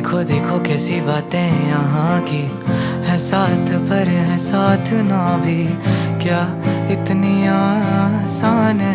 देखो देखो कैसी बातें यहाँ की है, साथ पर है साथ ना भी, क्या इतनी आसान